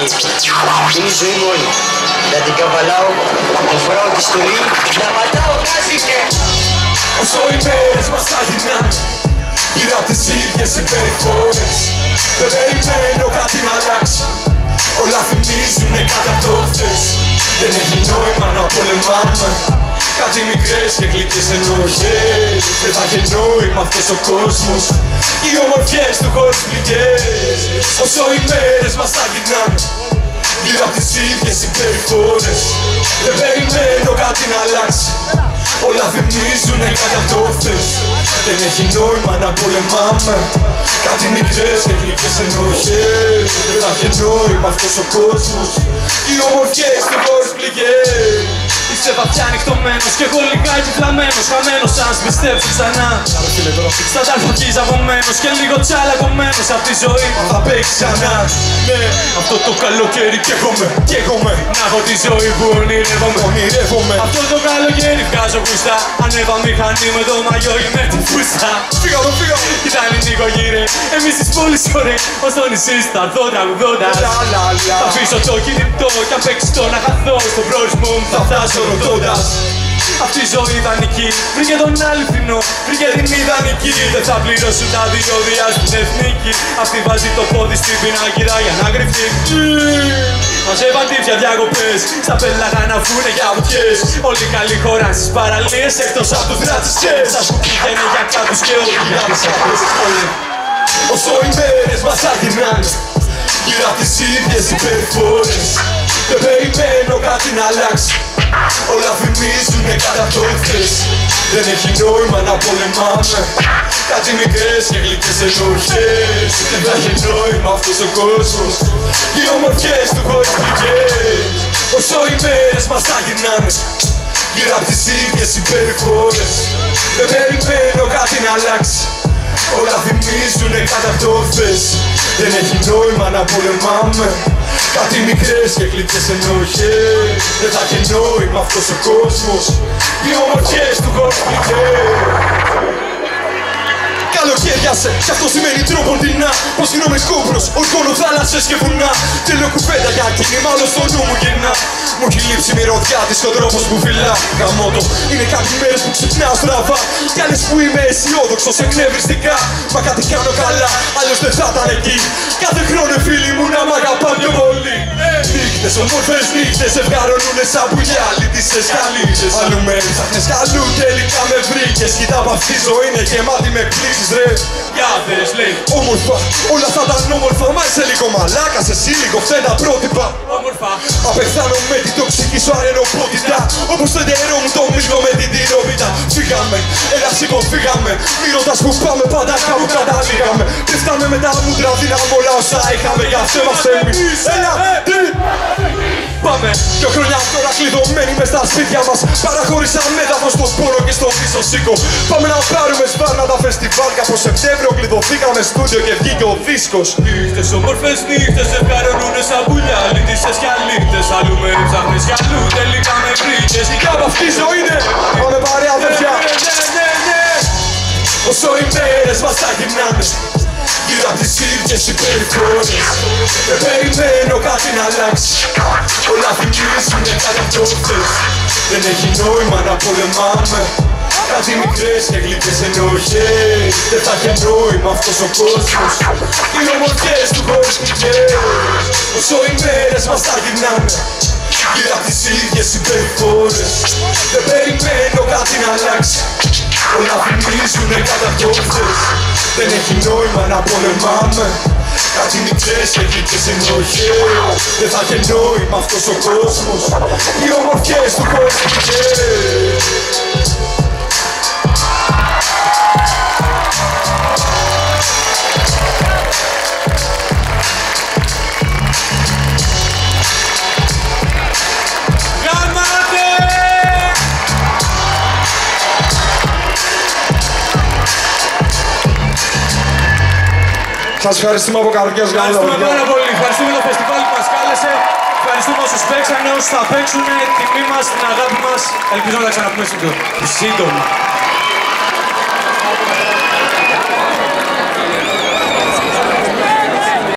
Ζωντανή. Είναι η ζωή μόνη. Να την καβαλάω, να φοράω τη στολή, να πατάω κάζισε. Όσο οι μέρες μας θα γυρνάνε γύρω απ' τις ίδιες συμπεριφορές, δεν περιμένω κάτι να αλλάξει. Όλα θυμίζουνε κατά το χθες. Δεν έχει νόημα να πολεμάμε κάτι μικρές και γλυκές ενοχές. Δεν θα έχει νόημα αυτός ο κόσμος, οι ομορφιές του χωρίς πληγές. Όσο οι μέρες μας θα γυρνάνε γύρω απ' τις ίδιες συμπεριφορές, δεν περιμένω κάτι να αλλάξει. Όλα θυμίζουνε κάτι απ' το χθες. Δεν έχει νόημα να πολεμάμε κάτι μικρές και γλυκές ενοχές. Δεν θα έχει νόημα αυτός ο κόσμος, οι ομορφιές του χωρίς πληγές. Είσαι βαθιά νυχτωμένος κι εγώ λιγάκι φλαμμένος, χαμένος αν σμπιστέψω ξανά. Στα ταρφακή ζαβωμένος και λίγο τσαλακωμένος απ' τη ζωή μου θα παίξει ξανά. Ναι, αυτό το καλοκαίρι καίγομαι να έχω τη ζωή που ονειρεύομαι. Αυτό το καλοκαίρι βγάζω γουστά, ανέβα μηχανή με το μαγιό και με τη φούστα. Φύγαμε. Ήταν νίκο γύρε, εμείς τις πόλεις ωραία, ως το νησί στα αρθώ τραγουδώντας. Θα αφήσω το κινητό κι αν παίξει το να χαθώ, στον προορισμό μου θα φτάσω ρωτώντας. Αυτή η ζωή ιδανική βρήκε τον αληθινό, βρήκε την ιδανική. Δεν θα πληρώσουν τα διόδια στην εθνική. Αυτή βάζει το πόδι στην πινακίδα για να κρυφτεί. Μαζεύαν τύψια διακοπές, στα πέλαγα να φούνε για βουτιές. Όλη καλή χώρα στις παραλίες, εκτός απ' τους ρατσιστές. Σας που πήγαινε για κάτους και όλοι για τις αυτές. Όσο οι μέρες μας θα γυρνάνε γύρω απ' τις ίδιες συμπεριφορές, δεν περιμένω κάτι να αλλάξει. Όλα θυμίζουνε κατά το χθες. Δεν έχει νόημα να πολεμάμε κάτι μικρές και γλυκές ενοχές. Δεν θα έχει νόημα αυτός ο κόσμος, οι ομορφιές του χωρίς πληγές. Όσο οι μέρες μας θα γυρνάνε γύρω απ' τις ίδιες συμπεριφορές, δεν περιμένω κάτι να αλλάξει. Όλα θυμίζουνε κατά το χθες. Δεν έχει νόημα να πολεμάμε κάτι μικρές και γλυκές ενοχές. Δεν θα έχει νόημα αυτός ο κόσμος, οι ομορφιές του χωρίς πληγές. Καλοκαίριασε, κι αυτό σημαίνει τρόπον δεινά. Πως γίνομαι κόμπρος, ορκώνω θάλασσες και βουνά. Θέλω κουβέντα για κίνημα, όλο στο νου μου γυρνά. Μου έχει λείψει η μυρωδιά της, ο τρόπος που φυλά. Γαμώτο, είναι κάποιοι μέρες που ξυπνάω στραβά, κι άλλες που είμαι αισιόδοξος εκνευριστικά. Μα κάτι κάνω καλά, αλλιώς δεν θα ήταν εκεί. Κάθε χρόνο φίλοι μου να μ' αγαπά πιο πολύ. Νύχτες, ομορφές νύχτες, ζευγαρονούνε σαν πουλιά. Λύτησες καλύτες, αλλού με ψάχνες καλού. Τελικά με βρήκες, κοίτα απ' αυτή η ζωή είναι γεμάτη με εκπλήξεις ρε. Γιάδες λέει Όμορφα, όλα θα ήταν όμορφα, μα είσαι λίγο μαλάκας, εσύ λίγο φταίνα πρότυπα. όμορφα. Απεχθάνω με την τοξική σου αρενοπότητα, όπως το νερό μου το μίλγω με την τυρόπιτα. Φύγαμε, έλα σήκω φύγαμε, μη ρωτάς που πάμε, πάντα κάπου καταλήγαμε. Πέφταμε με τα μούτρα, δίναμε όλα όσα είχαμε, για αυτό είμαστε εμείς. Έλα, τι! Πάμε! 2 χρόνια τώρα κλειδωμένοι μες στα σπίτια μας. Παραχωρήσαμε έδαφος στον πόνο και στον πίσω σίκο. Πάμε να πάρουμε σπάρνα τα φεστιβάλ. Κάπως Σεπτέμβριο κλειδωθήκαμε στούντιο και βγήκε ο δίσκος. Νύχτες, όμορφες νύχτες, ζευγαρονούνε σαν πουλιά. Λύτησες κι αλήτες, αλλού με ψάχνες κι αλλού. Τελικά με βρήκες, η Κάπου αυτή η ζωή είναι! Πάμε παρέα αδερφιά! Όσο οι μέρες μας θα γυρνάνε γύρω απ' τις ίδιες συμπεριφορές, δεν περιμένω κάτι να αλλάξει. Όλα θυμίζουνε κάτι απ' το χθες. Δεν έχει νόημα να πολεμάμε κάτι μικρές και γλυκές ενοχές. Δεν θα έχει νόημα αυτός ο κόσμος, οι ομορφιές του χωρίς πληγές. Όσο οι μέρες μας θα γυρνάνε γύρω απ' τις ίδιες συμπεριφορές, δεν περιμένω κάτι να αλλάξει. Όλα θυμίζουνε κατά το χθες. Δεν έχει νόημα να πολεμάμε κάτι μικρές και γλυκές ενοχές. Δεν θα έχει νόημα αυτός ο κόσμος, οι ομορφιές του χωρίς πληγές. Σας ευχαριστούμε από καρδιάς. Ευχαριστούμε πάρα πολύ. Ευχαριστούμε το φεστιβάλ που μας κάλεσε. Ευχαριστούμε όσους παίξανε, όσους θα παίξουν. Τιμή μας, την αγάπη μας. Ελπίζω να τα ξαναπούμε σύντομα.